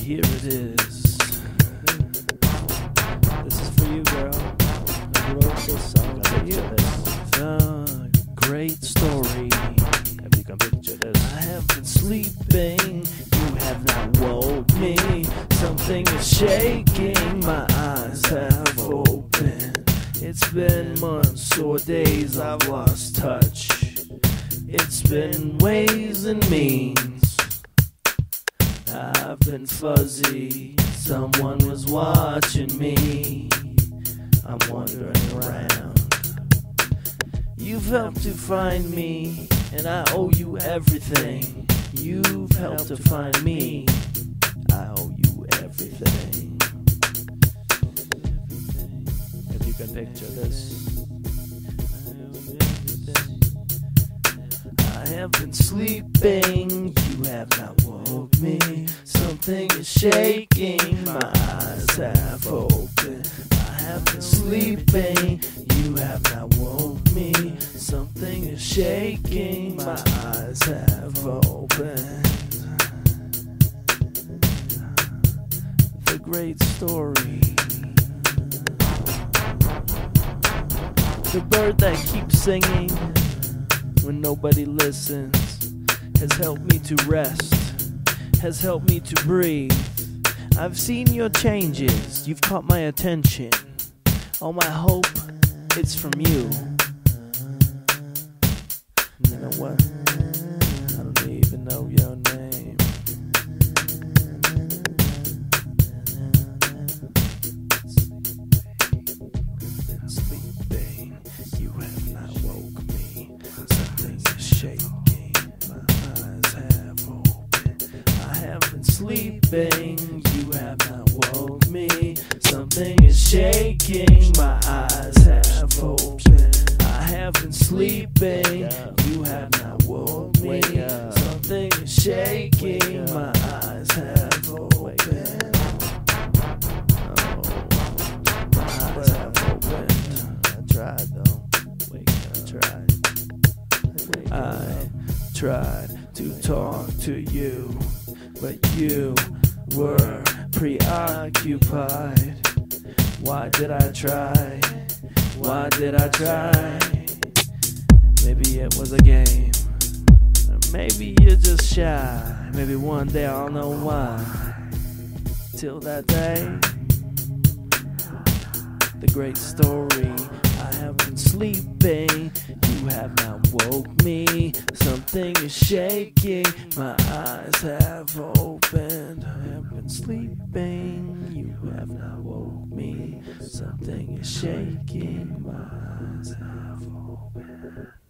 here it is. This is for you, girl. I wrote this song for you. The great story. If you can picture this. I have been sleeping. You have not woke me. Something is shaking. My eyes have opened. It's been months or days I've lost touch. It's been ways and means. I've been fuzzy. Someone was watching me. I'm wandering around. You've helped to find me, and I owe you everything. You've helped to find me. I owe you everything. If you can picture this. I have been sleeping, you have not woke me. Something is shaking, my eyes have opened. I have been sleeping, you have not woke me. Something is shaking, my eyes have opened. The great story. The bird that keeps singing when nobody listens has helped me to rest, has helped me to breathe. I've seen your changes, you've caught my attention. All my hope, it's from you. You know what? I don't even know your name. Sleeping, you have not woke me. Something is shaking, my eyes have opened. I have been sleeping, you have not woke me. Something is shaking, my eyes have opened. I have been sleeping, you have not woke me. Something is shaking, my eyes have opened. Oh, my eyes have opened. I tried though. I tried to talk to you, but you were preoccupied. Why did I try? Why did I try? Maybe it was a game. Or maybe you're just shy. Maybe one day I'll know why. Till that day, the great story. I have been sleeping, you have not woke me. Something is shaking, my eyes have opened. I have been sleeping, you have not woke me. Something is shaking, my eyes have opened.